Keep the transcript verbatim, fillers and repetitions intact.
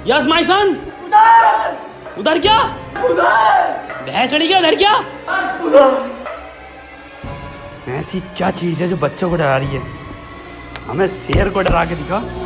Yes my son. उधर उधर क्या? उधर भैंस चढ़ी क्या? उधर क्या? उधर ऐसी क्या चीज है जो बच्चों को डरा रही है? हमें शेर को डरा के दिखा।